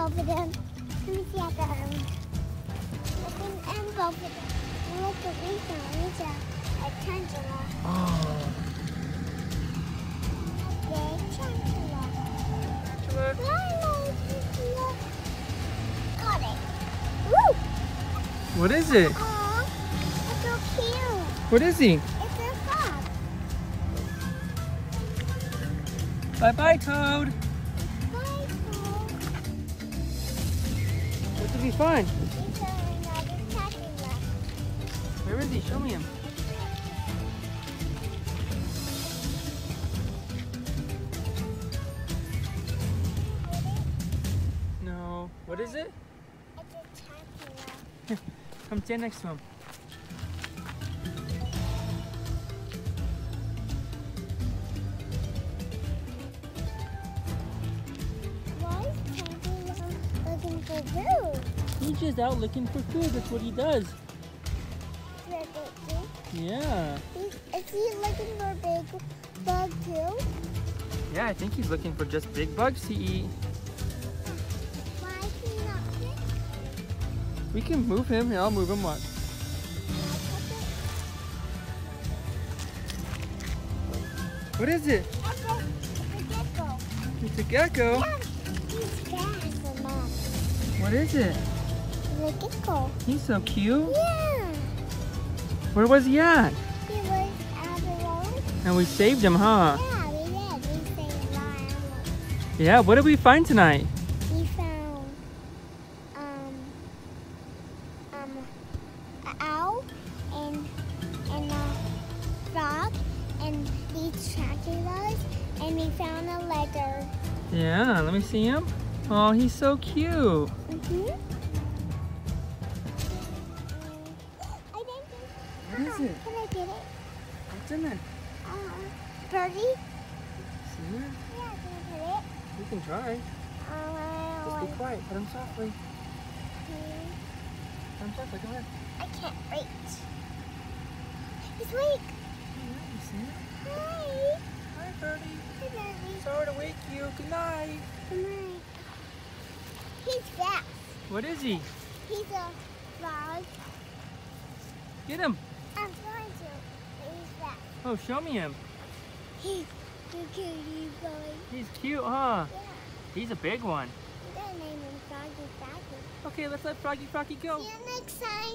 both of them. Let me see at the other one. Look and both of them. And look at this one. It's a tarantula. Oh. A big tarantula. Tarantula. Got it. Woo! What is it? Aw, it's so cute. What is he? It's a frog. Bye-bye, Toad. Bye, Toad. What did we find? It's another tarantula. Where is he? Show me him. No. What is it? It's a tarantula. Come stand next to him. Why is tarantula looking for food? He's just out looking for food. That's what he does. Yeah. Is he looking for big bug too? Yeah, I think he's looking for just big bugs to eat. Why is he not big? We can move him. Here, I'll move him. Watch. What is it? Gecko. It's a gecko. It's a gecko. Yeah, he's fast enough. What is it? It's a gecko. He's so cute. Yeah. Where was he at? He was out alone. And we saved him, huh? Yeah, we did. We saved a lot of animals. Yeah, what did we find tonight? We found an owl and a frog and these tarantulas, and we found a letter. Yeah, let me see him. Oh, he's so cute. Mm-hmm. What is it? Can I get it? What's in there? Birdie? See it? Yeah, can I pet it? You can try. Just be quiet. Put him softly. Put him softly. Go ahead. I can't reach. He's weak. Yeah, you see it? Hi. Hi, Birdie. Hi, Birdie. Sorry to wake you. Good night. Good night. He's fast. What is he? He's a frog. Get him. I'm trying to, but he's fast. Oh, show me him. He's the cutie boy. He's cute, huh? Yeah. He's a big one. We gotta name him Froggy Froggy. Okay, let's let Froggy Froggy go. See you next time.